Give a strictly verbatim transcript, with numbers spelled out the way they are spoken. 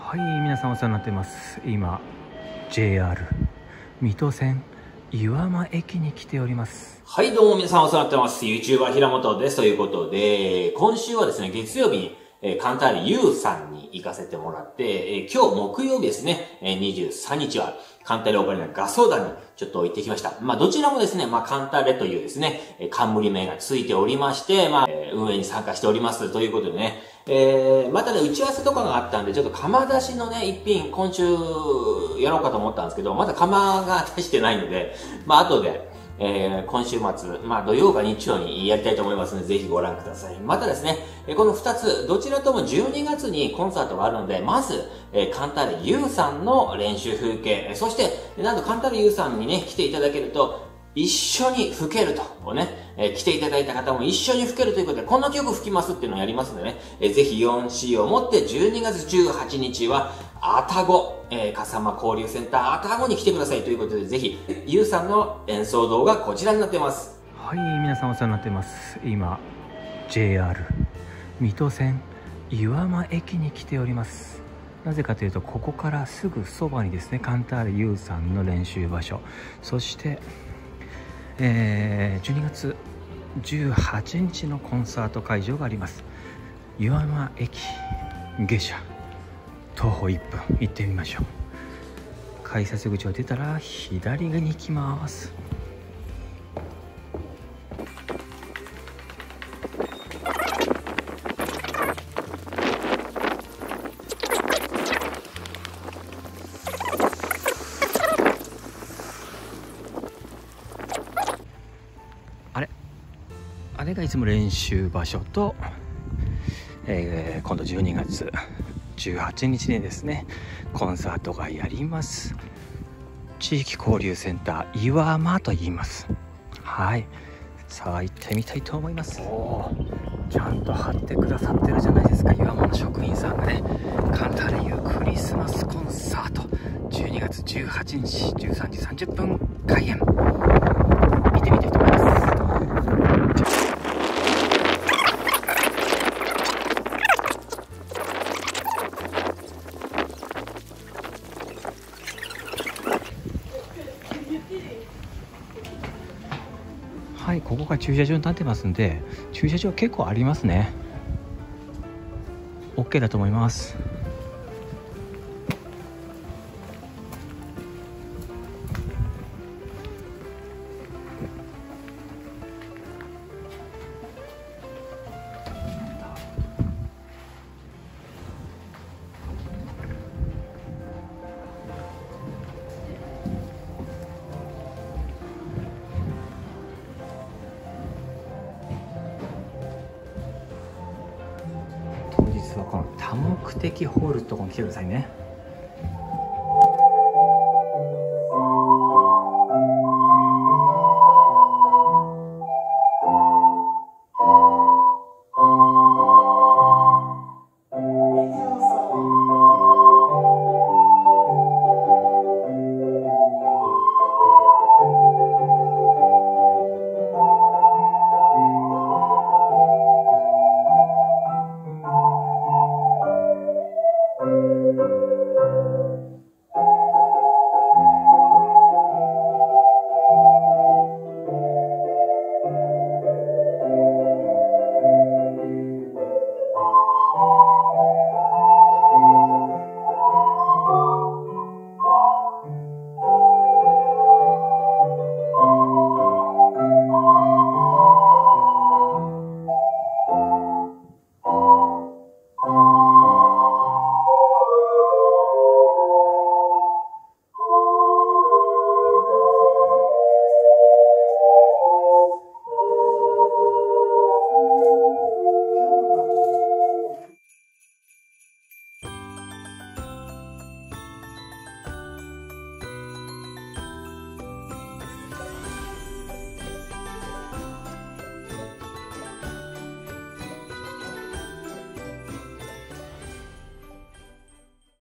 はい、皆さんお世話になっています。今 ジェイアール 水戸線岩間駅に来ております。 はい、どうも皆さんお世話になってます。YouTuber 平本です。ということで、今週はですね、月曜日に、えー、カンターレ ユー さんに行かせてもらって、えー、今日木曜日ですね、えー、にじゅうさんにちは、カンターレオカリナガソーダにちょっと行ってきました。まあ、どちらもですね、まあ、カンターレというですね、冠名がついておりまして、まあ、えー、運営に参加しております。ということでね、えー、またね、打ち合わせとかがあったんで、ちょっと釜出しのね、一品、今週、やろうかと思ったんですけど、まだ釜が出してないので、まあ、後で、えー、今週末、まあ土曜か日曜にやりたいと思いますので、ぜひご覧ください。またですね、この二つ、どちらともじゅうにがつにコンサートがあるので、まず、えー、カンターレ ユー さんの練習風景、そして、なんとカンターレ ユー さんにね、来ていただけると、一緒に吹けると、ね、えー、来ていただいた方も一緒に吹けるということで、こんな曲吹きますっていうのをやりますのでね、えー、ぜひ よんシー をもってじゅうにがつじゅうはちにちは、愛宕、えー、笠間交流センター愛宕に来てくださいということで、ぜひ、ゆうさんの演奏動画こちらになってます。 はい、皆さんお世話になっています。今 ジェイアール 水戸線岩間駅に来ております。なぜかというと、ここからすぐそばにですね、カンターレ ユー さんの練習場所、そして、えー、じゅうにがつじゅうはちにちのコンサート会場があります。岩間駅下車徒歩いっぷん、行ってみましょう。改札口を出たら左に行きます。あれあれがいつも練習場所と、えー、今度じゅうにがつじゅうはちにちにですね、コンサートがやります。地域交流センター岩間と言います。はい、さあ行ってみたいと思います。おー、ちゃんと貼ってくださってるじゃないですか、岩間の職員さんがね。カンターレ ユー クリスマスコンサートじゅうにがつじゅうはちにちじゅうさんじさんじゅっぷん開演、見てみたいと思います。はい、ここが駐車場になってますんで、駐車場結構ありますね。 OK だと思います。当日はこの多目的ホールとかに来てくださいね。